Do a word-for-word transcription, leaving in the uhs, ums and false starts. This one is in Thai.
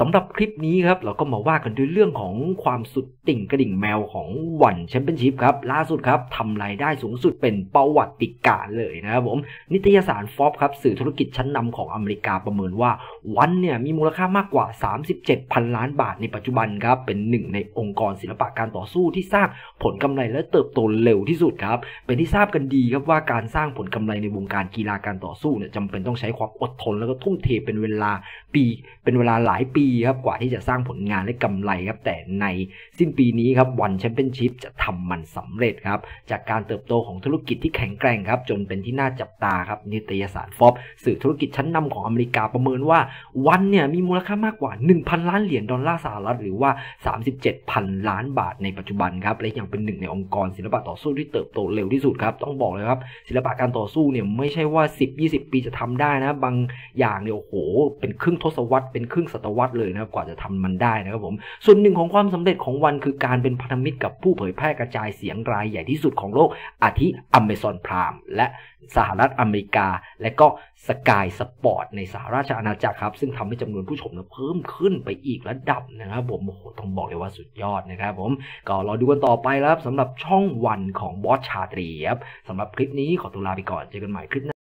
สำหรับคลิปนี้ครับเราก็มาว่ากันด้วยเรื่องของความสุดติ่งกระดิ่งแมวของวันแชมเปี้ยนชิพครับล่าสุดครับทำรายได้สูงสุดเป็นประวัติการณ์เลยนะครับผมนิตยสารฟอร์บครับสื่อธุรกิจชั้นนำของอเมริกาประเมินว่าวันเนี่ยมีมูลค่ามากกว่าสามสิบเจ็ดพันล้านบาทในปัจจุบันครับเป็นหนึ่งในองค์กรศิลปะการต่อสู้ที่สร้างผลกำไรและเติบโตเร็วที่สุดครับเป็นที่ทราบกันดีครับว่าการสร้างผลกำไรในวงการกีฬาการต่อสู้เนี่ยจำเป็นต้องใช้ความอดทนแล้วก็ทุ่มเทเป็นเวลาปีเป็นเวลาหลายปีครับกว่าที่จะสร้างผลงานและกำไรครับแต่ในสิ้นปีนี้ครับวันแชมเปี้ยนชิพจะทำมันสำเร็จครับจากการเติบโตของธุรกิจที่แข็งแกร่งครับจนเป็นที่น่าจับตาครับนิตยสารฟอร์บสื่อธุรกิจชั้นนำของอเมริกาประเมินว่าวันเนี่ยมีมูลค่ามากกว่า หนึ่งพัน ล้านเหรียญดอลลาร์สหรัฐหรือว่าสามสิบเจ็ดพันล้านบาทในปัจจุบันครับและยังเป็นหนึ่งในองค์กรศิลปะต่อสู้ที่เติบโตเร็วที่สุดครับต้องบอกเลยครับศิลปะการต่อสู้เนี่ยไม่ใช่ว่า สิบยี่สิบ ปีจะทำได้นะบางอย่างเนี่ยโอ้โหเป็นครึ่งทศวรรษเป็นครึ่งศตวรรษเลยนะกว่าจะทำมันได้นะครับผมส่วนหนึ่งของความสำเร็จของวันคือการเป็นพันธมิตรกับผู้เผยแพร่กระจายเสียงรายใหญ่ที่สุดของโลกอาทิ Amazon Prime และสหรัฐอเมริกาและก็ Sky Sport ในสหราชอาณาจักรครับซึ่งทำให้จำนวนผู้ชมเพิ่มขึ้นไปอีกระดับนะครับผมโอ้โหต้องบอกเลยว่าสุดยอดนะครับผมก็รอดูกันต่อไปแล้วสำหรับช่องวันของบอสชาตรีครับสำหรับคลิปนี้ขอตัวลาไปก่อนเจอกันใหม่คลิปหน้า